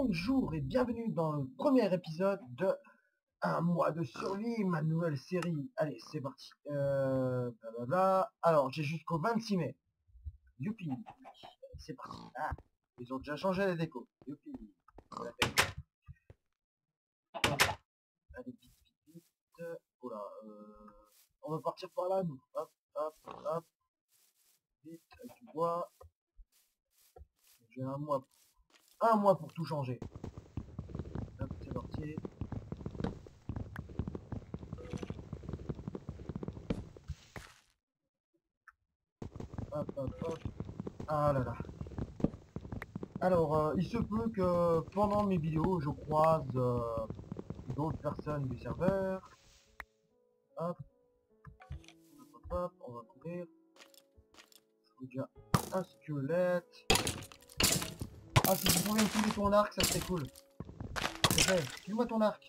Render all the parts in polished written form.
Bonjour et bienvenue dans le premier épisode de Un mois de survie, ma nouvelle série. Allez, c'est parti. Blablabla. Alors, j'ai jusqu'au 26 mai. Youpi. C'est parti. Ah, ils ont déjà changé les décos. Youpi. On l'a fait. Hop. Allez, vite, vite, vite. Oula, on va partir par là, nous. Hop, hop, hop. Vite, avec du bois. J'ai un mois pour tout changer. Hop, c'est parti. Hop, hop, hop. Ah là là. Alors, il se peut que pendant mes vidéos, je croise d'autres personnes du serveur. Hop, hop, hop, on va courir. Je déjà un squelette. Ah, si tu pouvais me filer ton arc, ça serait cool. C'est fait, file-moi ton arc.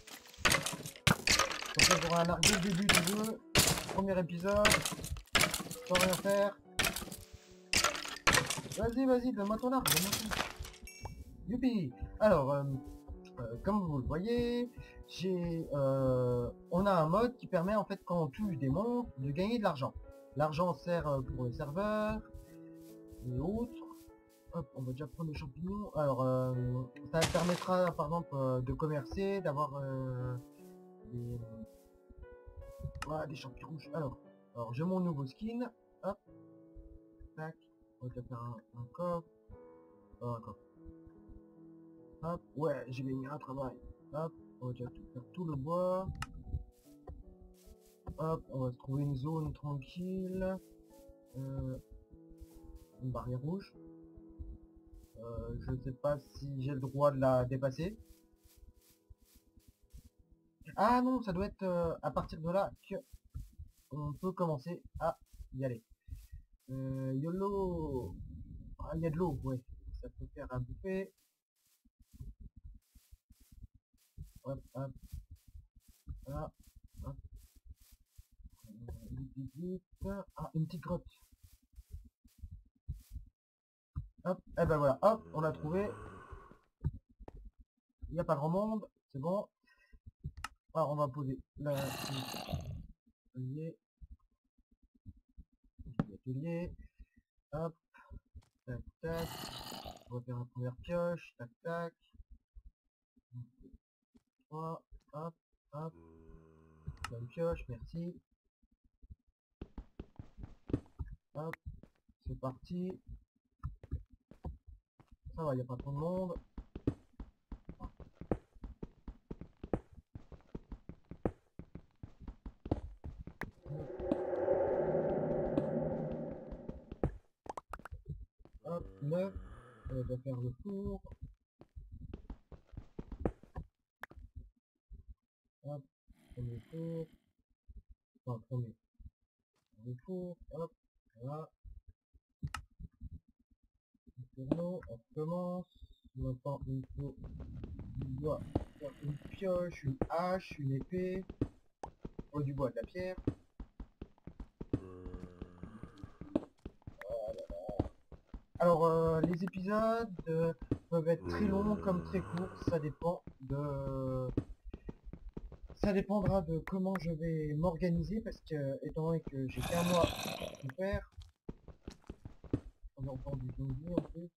Comme ça, j'aurai un arc dès le début du jeu. Premier épisode. Sans rien faire. Vas-y, vas-y, donne-moi ton arc, donne-moi ton arc. Youpi. Alors, comme vous le voyez, on a un mode qui permet en fait quand on tue des monstres de gagner de l'argent. L'argent sert pour les serveurs et autres. Hop, on va déjà prendre les champignons. Alors, ça permettra par exemple de commercer, d'avoir des champignons rouges. Alors j'ai mon nouveau skin. Hop, tac. On va déjà faire un coffre. Oh, un coffre. Hop, ouais, j'ai gagné un travail. Hop, on va déjà faire tout le bois. Hop, on va se trouver une zone tranquille. Une barrière rouge. Je ne sais pas si j'ai le droit de la dépasser. Ah non, ça doit être à partir de là que on peut commencer à y aller. YOLO. Ah, il y a de l'eau, ouais. Ça peut faire à bouffer. Hop, hop. Voilà. Hop. Vite, vite, vite. Ah, une petite grotte. Hop, et ben voilà, hop, on l'a trouvé. Il n'y a pas grand monde, c'est bon. Alors on va poser l'atelier. Hop, tac, tac. On va faire la première pioche, tac, tac. 3, hop, hop. Une pioche, merci. Hop, c'est parti. Ça va, il n'y a pas trop de monde. Hop, 9. On va faire le tour. Hop, premier tour. Enfin, premier tour. Hop, voilà. On recommence. Maintenant, il faut du bois, faire une pioche, une hache, une épée. Oh, du bois, de la pierre. Alors, les épisodes peuvent être très longs comme très courts, ça dépendra de comment je vais m'organiser, parce que, étant donné que j'ai qu'un mois pour faire, on entend du zombie en plus.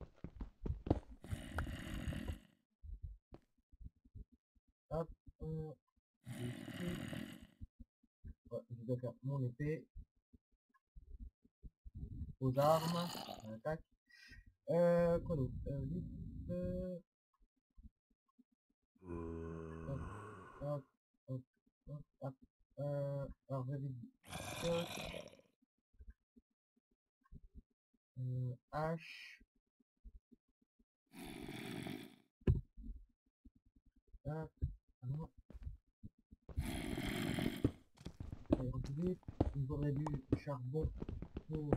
Hop, ouais, je dois faire mon épée, aux armes, attaque. Quoi d'autre vite, hop, hop, hop, hop, hop. Alors j'avais dit hache, hop, non, vite, il me faudrait du charbon pour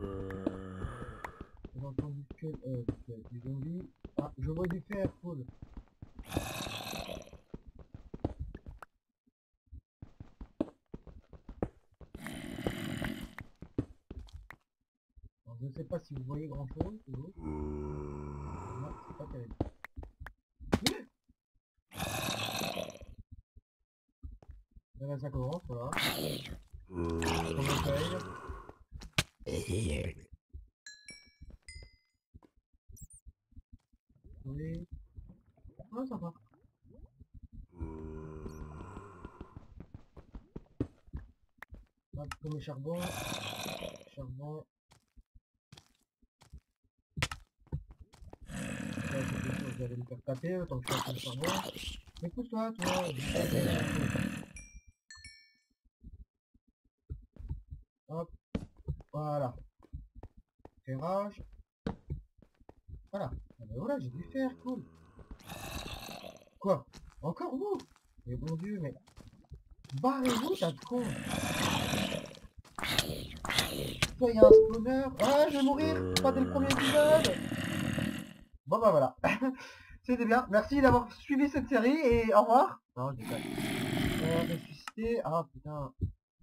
j'ai entendu que du zombie. Ah, je vois du fer, cool. Alors, je ne sais pas si vous voyez grand chose, non, c'est pas terrible. Ouais, ça commence, voilà. On me paye. Oui. Ouais, ça va. Hop, pour mes charbons. Charbon. Ouais, c'est quelque chose, vous allez me faire taper, autant que je fasse le charbon. Mais pousse-toi, toi. Hop, voilà. Ferrage. Voilà. Ah ben voilà, j'ai dû faire, cool. Quoi? Encore vous? Mais bon Dieu, mais... Barrez-vous, tas de con! Toi, il y a un spawner. Ah, je vais mourir! Pas dès le premier épisode! Bon bah voilà. C'était bien. Merci d'avoir suivi cette série et au revoir. Non, je déconne. Ressuscité. Ah putain.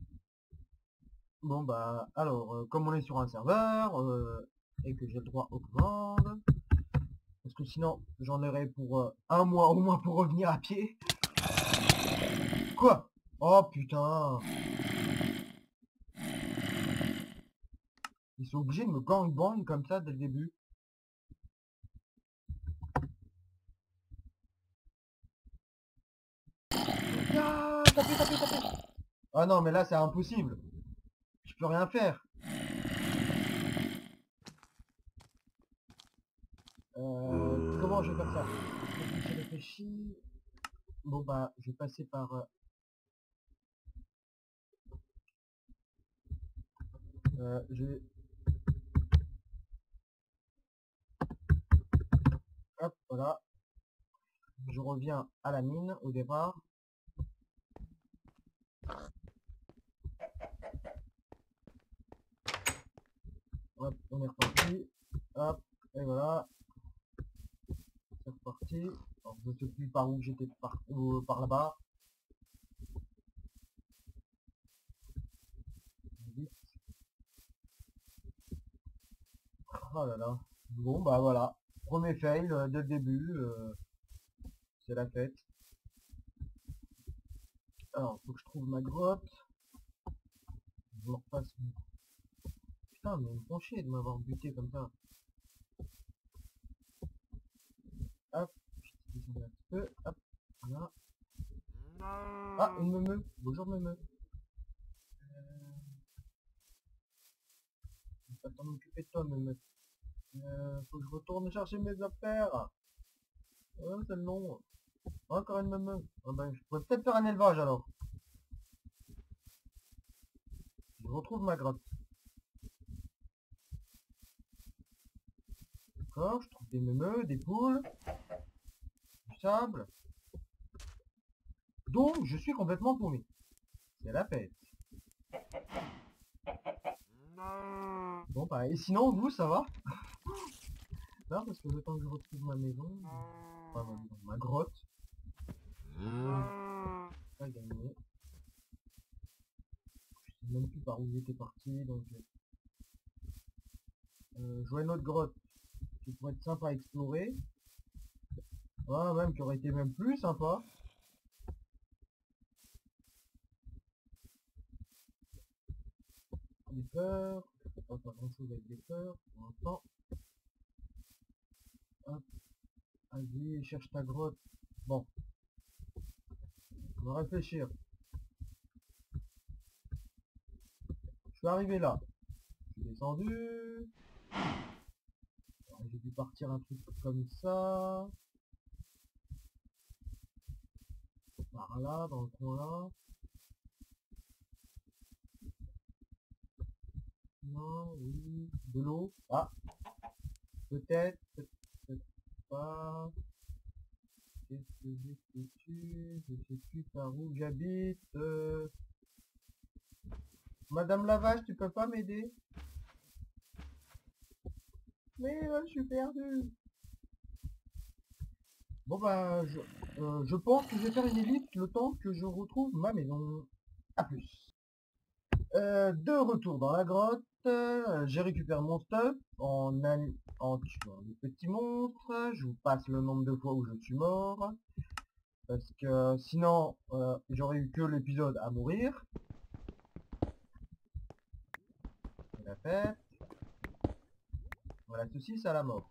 Bon bah alors, comme on est sur un serveur et que j'ai le droit aux commandes, parce que sinon j'en aurais pour un mois au moins pour revenir à pied. Quoi? Oh putain. Ils sont obligés de me gangbang comme ça dès le début. Ah, tapez, tapez, tapez. Ah non mais là c'est impossible. Je peux rien faire. Comment je vais faire ça? Je réfléchis. Bon bah je vais passer par... je vais... Hop, voilà. Je reviens à la mine au départ. Hop, on est reparti. Hop, et voilà. C'est reparti. Alors, je ne sais plus par où j'étais par là-bas. Vite. Oh là là. Bon bah voilà. Premier fail dès le début. C'est la fête. Alors, faut que je trouve ma grotte. Je me repasse. Putain, mais ils me font chier de m'avoir buté comme ça. Hop, je descends un petit peu. Hop, voilà. Ah, une meumeu. Bonjour meumeu. Je vais pas t'en occuper de toi meumeu. Faut que je retourne chercher mes affaires. C'est long. Encore une meumeu. Ah ben, je pourrais peut-être faire un élevage alors. Je retrouve ma grotte. D'accord, je trouve des meumeux, des poules, du sable. Donc, je suis complètement paumé. C'est la fête. Bon, bah, et sinon, vous, ça va? Non, parce que le temps que je retrouve ma maison, enfin, ma maison, ma grotte, pas gagné. Je sais même plus par où j'étais parti, donc... je vois une autre grotte qui pourrait être sympa à explorer. Ah, même, qui aurait été même plus sympa. Des peurs. Pas grand chose avec des peurs pour l'instant. Hop. Vas-y, cherche ta grotte. Bon, on va réfléchir. Je suis arrivé là. Je suis descendu. J'ai dû partir un truc comme ça. Par là, dans le coin là. Non, oui. De l'eau. Ah, peut-être, peut-être pas. Qu'est-ce que j'ai foutu? Je sais plus par où j'habite. Madame Lavage, tu peux pas m'aider? Mais je suis perdu. Bon bah, je pense que je vais faire une ellipse le temps que je retrouve ma maison. A plus. De retour dans la grotte, j'ai récupéré mon stuff en tuant les petits monstres. Je vous passe le nombre de fois où je suis mort. Parce que sinon, j'aurais eu que l'épisode à mourir. C'est la fête. Voilà, ceci c'est à la mort.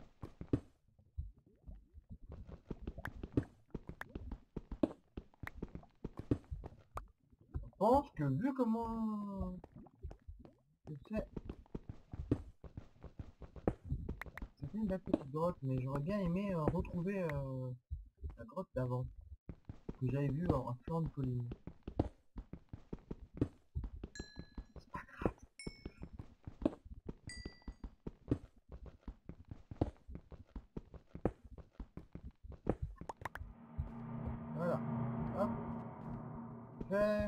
Je pense que vu comment c'est une belle petite grotte, mais j'aurais bien aimé retrouver la grotte d'avant que j'avais vue en flanc de colline. Voilà, hop, faire.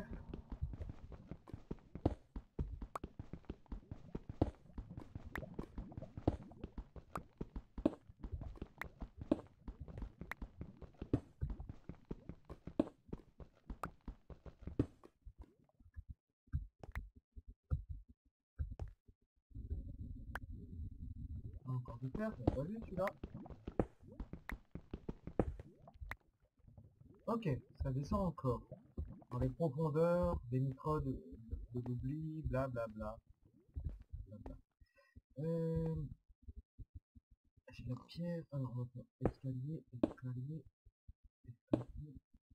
Encore du fer, on pas vu celui-là. Ok, ça descend encore. Dans les profondeurs, des micros de l'oubli, blablabla. Euh, j'ai la pierre, alors on va faire escalier, escalier, escalier.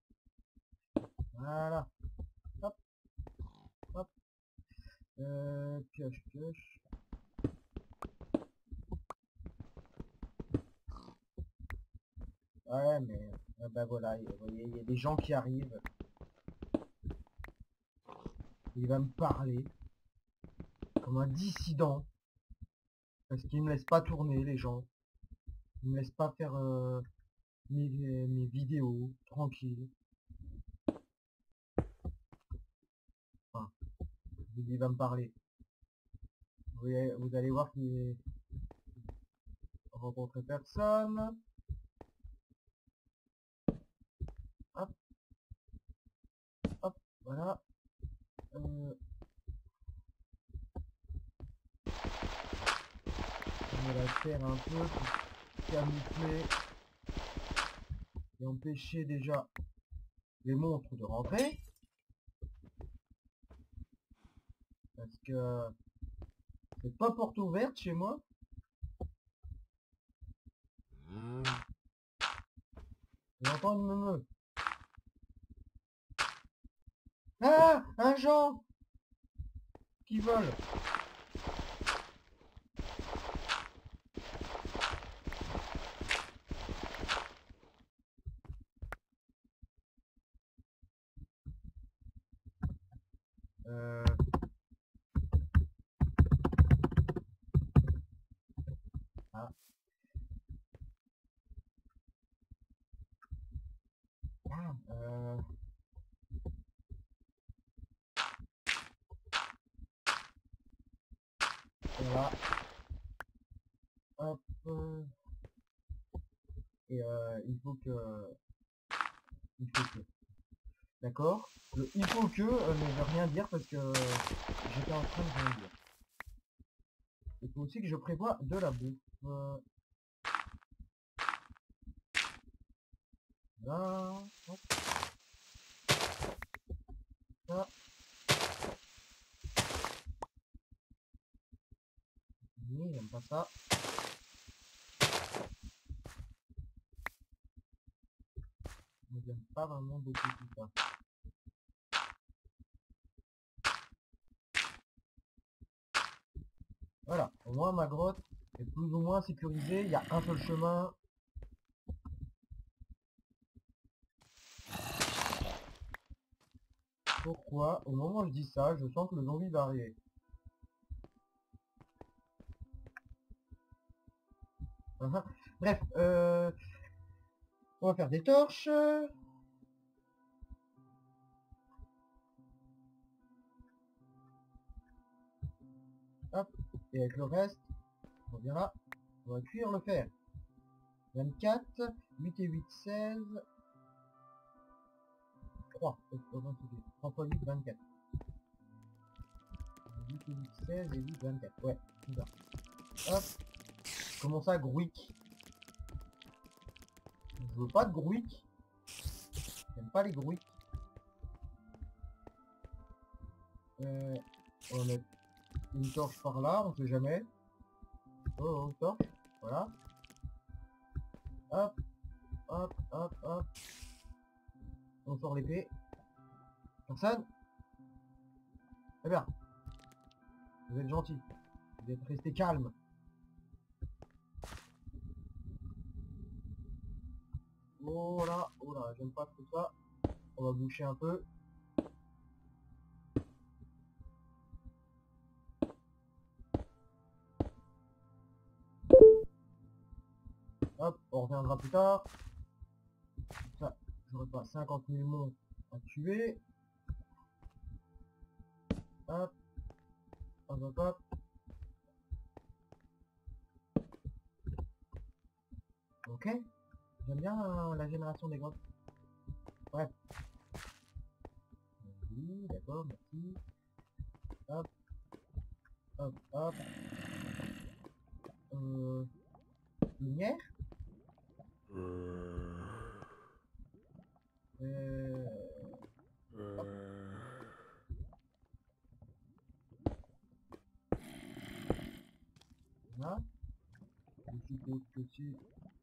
Voilà. Hop, hop. Pioche, pioche. Ouais, mais bah voilà, vous voyez, il y a des gens qui arrivent. Il va me parler comme un dissident. Parce qu'ils me laissent pas tourner, les gens. Ils me laissent pas faire mes vidéos tranquille. Enfin, il va me parler. Vous allez voir qu'il rencontre personne. Hop, hop, voilà. On va la faire un peu pour camoufler et empêcher déjà les monstres de rentrer. Parce que c'est pas porte ouverte chez moi. J'entends une meule. Ah, un Jean qui vole. Euh... Ah. Ah, voilà. Hop. Et il faut que... Il faut que... D'accord. Le il faut que ne veut rien dire parce que j'étais en train de rien dire. Il faut aussi que je prévoie de la bouffe. Là. Hop. Ça. Oui, j'aime pas ça. Mais j'aime pas vraiment beaucoup tout ça. Voilà, au moins ma grotte est plus ou moins sécurisée, il y a un seul chemin. Pourquoi, au moment où je dis ça, je sens que le zombie va arriver. Bref, on va faire des torches. Hop, et avec le reste, on verra, on va cuire le fer. 24, 8 et 8, 16, 3, 3 fois 8, 24. 8 et 8, 16 et 8, 24, ouais, c'est ça. Hop, comment ça, Gruic? Je veux pas de Gruic. J'aime pas les bruits. On va mettre une torche par là, on sait jamais. Oh, une torche, voilà. Hop, hop, hop, hop. On sort l'épée. Personne? Eh bien, vous êtes gentil. Vous êtes resté calme. Oh là, j'aime pas tout ça. On va boucher un peu. Hop, on reviendra plus tard. Ça, j'aurais pas 50 000 monstres à tuer. Hop, hop, hop, hop. Ok. J'aime bien la génération des grottes. Bref. Oui, d'accord, merci. Hop, hop, hop. Lumière. Hop. Voilà. Je suppose que si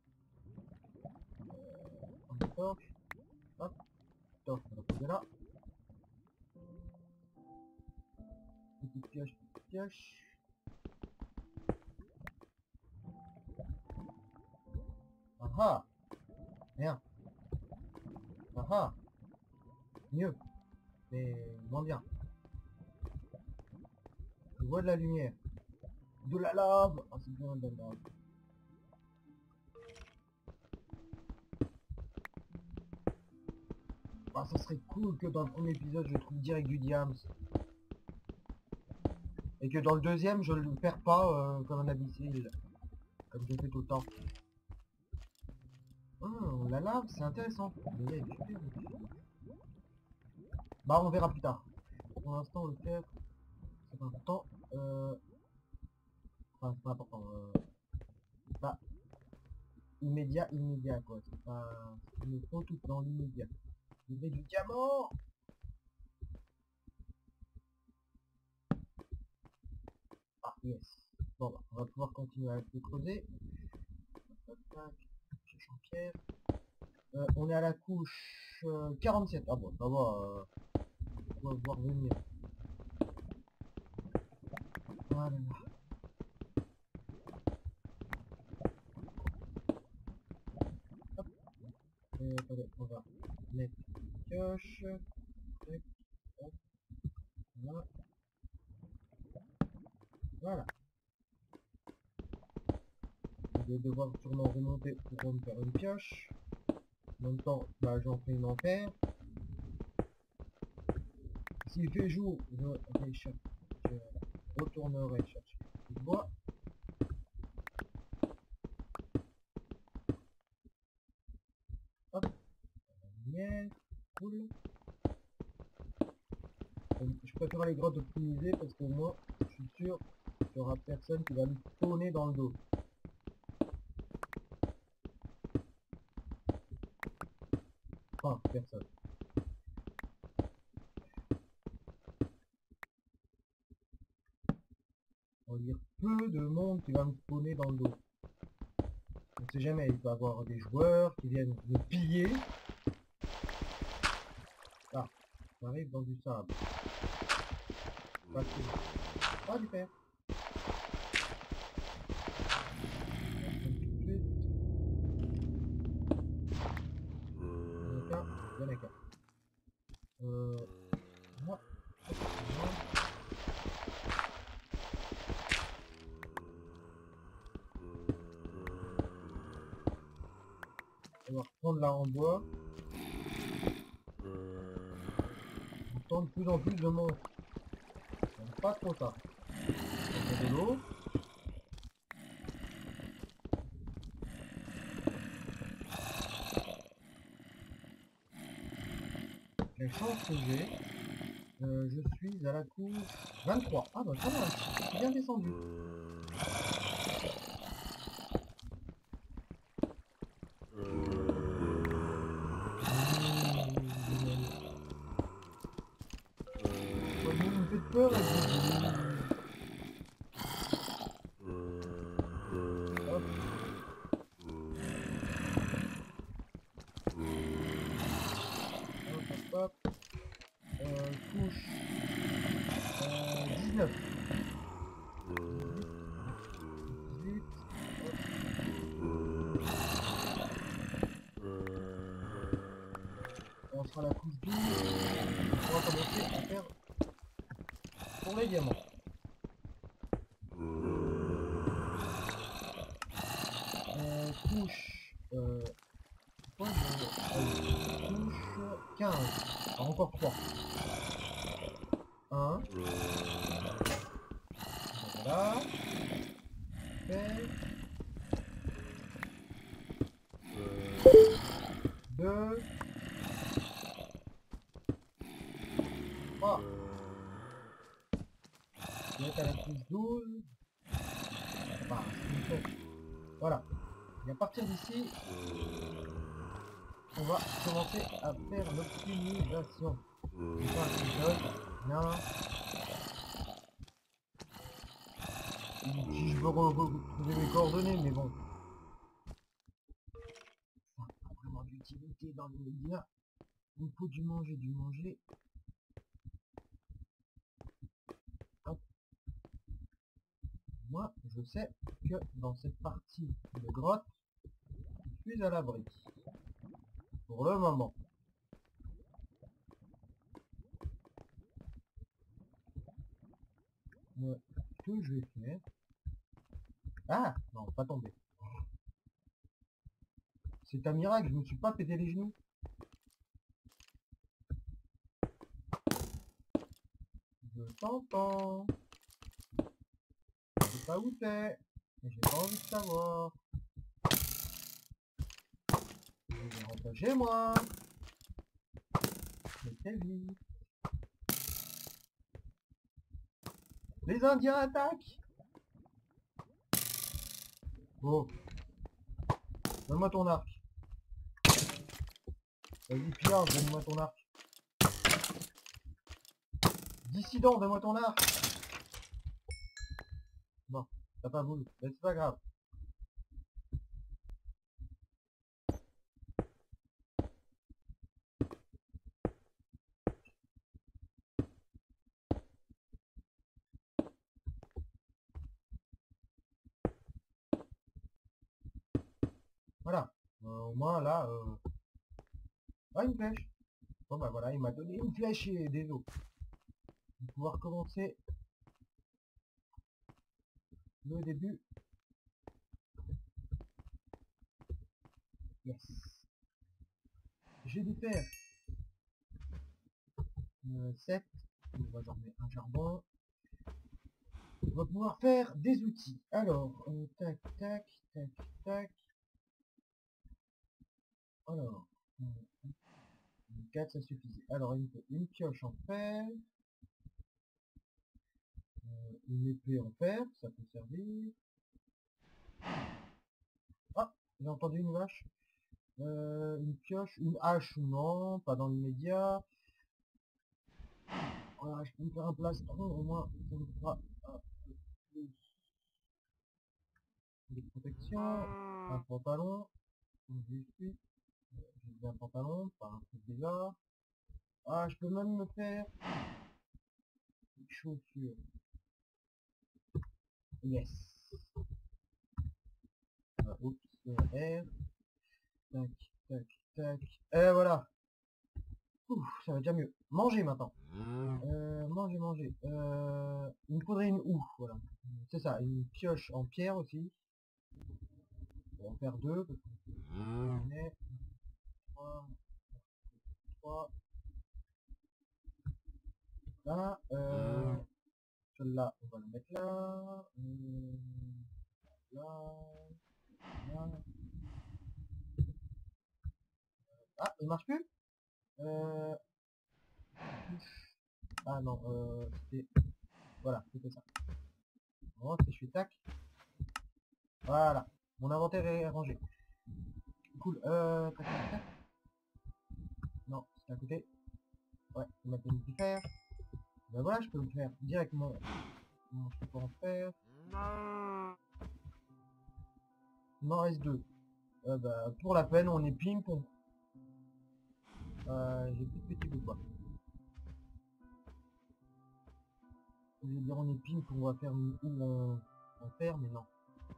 on met torche. Hop, torche, on va poser là. Petite pioche, petite pioche. Ah ah. Rien. Ah ah. Mieux. Mais moins bien. Je vois de la lumière. De la lave. Ah, c'est bien de la lave. Ah, ça serait cool que dans le premier épisode je trouve direct du diams. Et que dans le deuxième je le perds pas comme un imbécile. Comme je fais tout le temps. La lave c'est intéressant. Mais il y a du fer dessus. Bah on verra plus tard. Pour l'instant le fer c'est pas important. Enfin c'est pas important. Bah immédiat quoi. C'est pas. Il me faut tout dans l'immédiat. Je veux du diamant. Ah yes. Bon bah, on va pouvoir continuer à le creuser. Tac, tac, cherche en pierre. On est à la couche 47. Ah bon, ça va. On va voir venir. Voilà. Hop. Et attendez, on va mettre une pioche. Tac, hop. Voilà. Voilà. Je vais devoir sûrement remonter pour me faire une pioche. En même temps, bah, j'en fais une en terre. S'il fait jour, je retournerai chercher du bois. Hop. Lumière. Cool. Je préfère les grottes optimisées parce qu'au moins, je suis sûr qu'il n'y aura personne qui va me spawner dans le dos. Enfin, personne. On va dire peu de monde qui va me spawner dans le dos. On ne sait jamais, il peut y avoir des joueurs qui viennent me piller. Ah, ça arrive dans du sable. Pas du fer. Il y en a qu'un. Moi. On va reprendre là en bois. On tente de plus en plus de monstres. J'aime pas trop ça. On fait de l'eau. Quelle chance que j'ai. Je suis à la couche 23. Ah bah ça va, c'est bien descendu. Hop. Hop, hop, hop. Couche 19. 18. On sera à la couche 12. On va commencer à faire pour les diamants. Couche couche 15. Alors, encore 3. 1. Voilà. Fait. 2. 3. Je vais être à la couche 12. Enfin, voilà. Et à partir d'ici, on va commencer à faire l'optimisation. Bien. Si je veux retrouver mes coordonnées, mais bon. Ça n'a pas vraiment d'utilité dans les médias. Il faut du manger, du manger. Hop. Moi, je sais que dans cette partie de grotte, je suis à l'abri. Pour le moment. Ce que je vais faire... Ah non, pas tombé. C'est un miracle, je me suis pas pété les genoux. Je t'entends. Je sais pas où t'es. Mais j'ai pas envie de savoir. Je vais rentrer chez moi. Mais très vite. Les Indiens attaquent. Oh. Donne-moi ton arc. Vas-y, Pierre, donne-moi ton arc. Dissident, donne-moi ton arc. Bon, t'as pas voulu. Mais c'est pas grave. Voilà. Au moins, là... Ah, une flèche. Bon, bah voilà, il m'a donné une flèche et des os. On va pouvoir commencer le début. Yes. J'ai du fer. 7. On va en mettre un charbon. On va pouvoir faire des outils. Alors, tac, tac, tac, tac. Alors, 4 ça suffisait. Alors, il me faut une pioche en fer. Une épée en fer, ça peut servir. Ah, j'ai entendu une vache. Une pioche, une hache, non, pas dans l'immédiat. Voilà, je peux me faire un plastron, au moins, ça me fera des protections. Un pantalon, j'y suis. J'ai un pantalon, pas un truc bizarre. Ah, je peux même me faire une chaussure. Yes. Oups, R. Tac, tac, tac. Et voilà. Ouf, ça va déjà mieux. Manger maintenant. Manger, manger. Il me faudrait une houe, voilà. C'est ça, une pioche en pierre aussi. On va en faire deux, parce qu'on est 3, 3. Là, celle-là, on va la mettre là. Là, là. Ah, il marche plus? Ah non, c'était... Voilà, c'était ça. Bon, je fais tac. Voilà. Mon inventaire est rangé. Cool. Tac, tac, tac. Non, c'est à côté. Ouais, on va mettre du fer. Ben voilà, je peux le faire directement. Bon, je peux pas en faire. Il m'en reste deux. Bah, pour la peine, on est ping pong. J'ai plus de petits bouts quoi. Je veux dire on est ping pong, on va faire une ou en fer, mais non.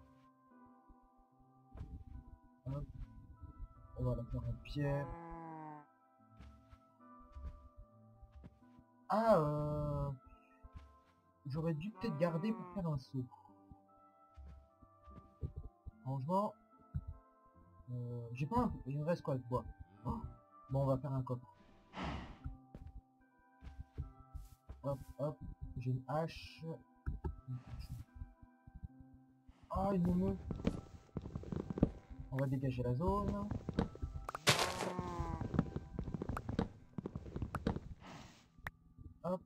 Hop, on va la faire en pierre. Ah, j'aurais dû peut-être garder pour faire un saut. Franchement, j'ai pas un... Il me reste quoi de bois? Oh, bon, on va faire un coffre. Hop, hop, j'ai une hache. Ah, il me meut. On va dégager la zone. Hop.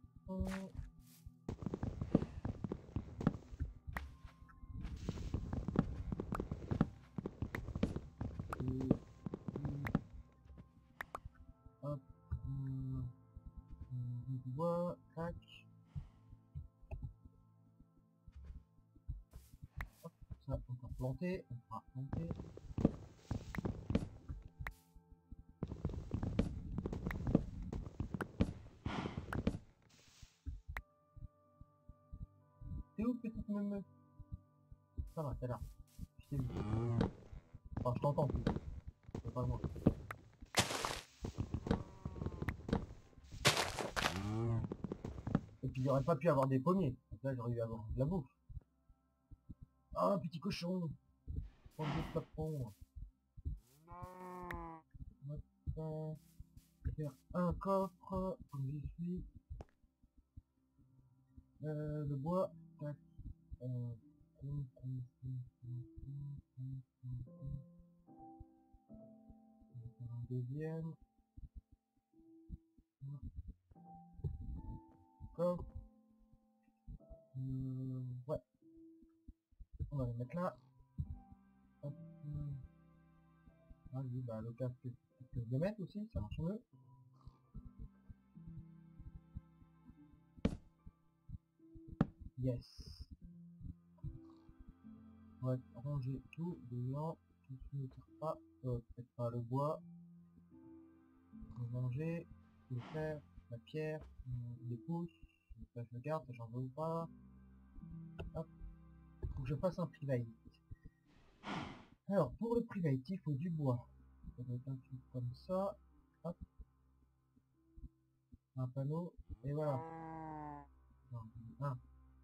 Hop. Du bois. Tac. Hop. Ça, encore planter. On fera planter. T'es où, petite meumeu? Ça va, t'es là. Je t'ai vu. Enfin, je t'entends plus. C'est pas loin. Et puis il aurait pas pu avoir des pommiers. Donc là j'aurais eu à avoir de la bouffe. Ah, un petit cochon. Prends des flacons. On va faire un coffre, comme j'y suis. Le bois. Tac. On va faire un deuxième. Coffre. Ouais. On va le mettre là. Hop. Ah oui, bah le casque que je vais mettre aussi, ça marche mieux. Yes. On va ranger tout dedans. Tout ce qui ne sert pas. Peut-être pas le bois. On va manger. Le fer, la pierre, les pouces. Ça je le garde, ça j'en veux pas. Hop. Faut que je fasse un private. Alors pour le private, il faut du bois. Ça doit être un truc comme ça. Hop. Un panneau. Et voilà. Non, un.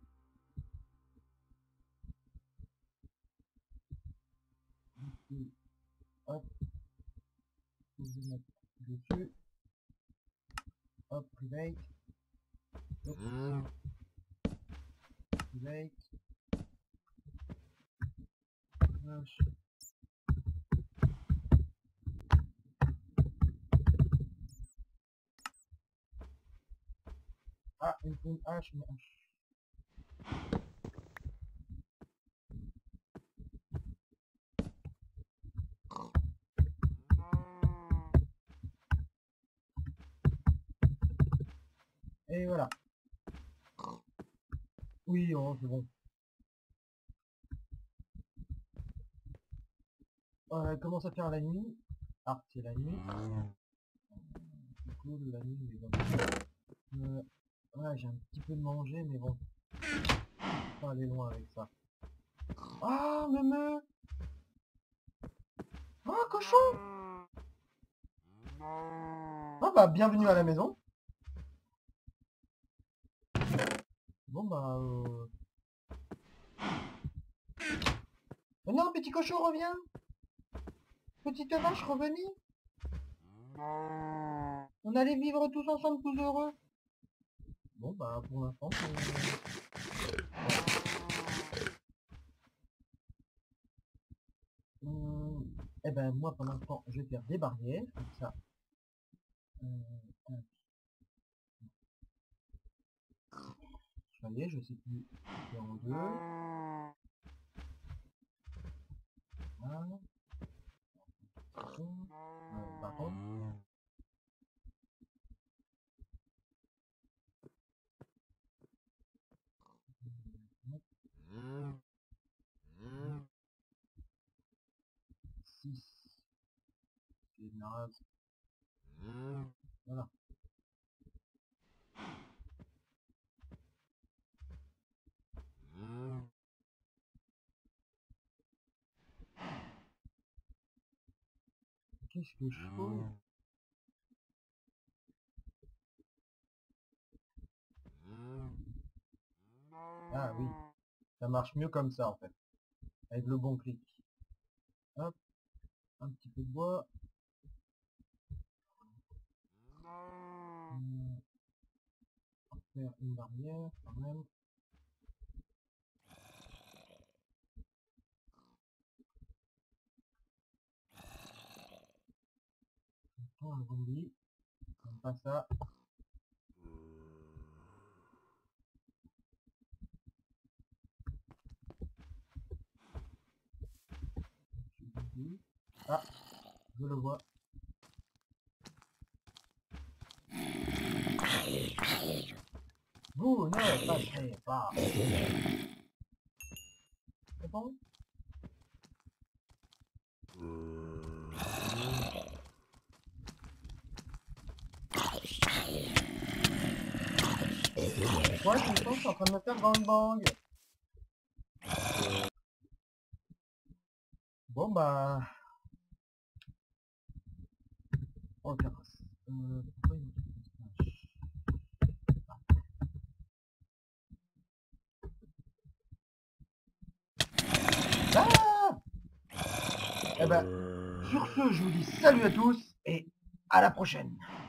Ici. Hop. Faut que je mette dessus. Hop, private. Hop. Private. Hache. Ah, une hache, une hache. Et voilà. Oui, oh, c'est bon. Commence à faire la nuit. Ah, c'est la nuit. Du coup, la nuit, mais bon. Ouais, j'ai un petit peu de manger, mais bon. Faut pas aller loin avec ça. Ah, me. Ah, cochon. Ah bah, bienvenue à la maison. Bon bah, non, petit cochon, reviens. Petite vache, revenez. On allait vivre tous ensemble, tous heureux. Bon bah, pour l'instant, eh ben, moi, pour l'instant, je vais faire des barrières, comme ça. Tac. Ça y est, je sais plus. C'est en deux. Voilà. Par contre. naze. Voilà. Qu'est-ce que je fais? Ah oui, ça marche mieux comme ça en fait, avec le bon clic. Hop, un petit peu de bois. On va faire une barrière quand même. Un zombie, comme pas ça. Ah, je le vois. Vous ne passerez pas. C'est bon? Ouais, tout le temps, je suis en train de me faire gangbang. Bon, bah... On le casse. Pourquoi il me ah eh ben, sur ce, je vous dis salut à tous et à la prochaine.